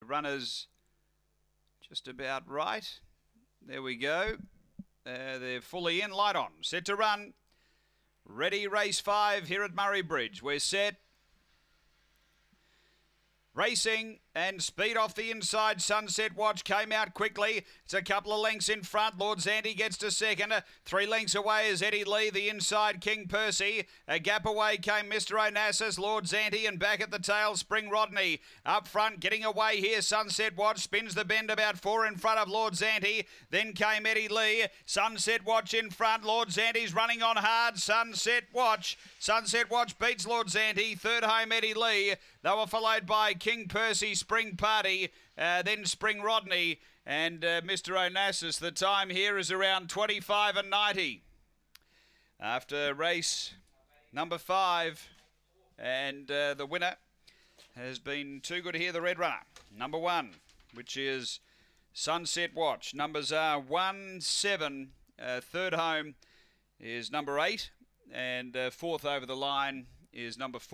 runners just about right. There we go. They're fully in. Light on. Set to run. Ready, race 5 here at Murray Bridge. We're set. Racing and speed off the inside. Sunset Watch came out quickly. It's a couple of lengths in front. Lord Zante gets to second. 3 lengths away is Eddie Lee. The inside King Percy. A gap away came Mr. Onassis, Lord Zante, and back at the tail Spring Rodney. Up front getting away here. Sunset Watch spins the bend about 4 in front of Lord Zante. Then came Eddie Lee. Sunset Watch in front. Lord Zante's running on hard. Sunset Watch beats Lord Zante. Third home Eddie Lee. They were followed by King Percy, Spring Party, then Spring Rodney, and Mr. Onassis. The time here is around 25:90 after race number 5, and the winner has been Too Good Here, the red runner. Number 1, which is Sunset Watch. Numbers are 1, 7. Third home is number 8, and fourth over the line is number 4.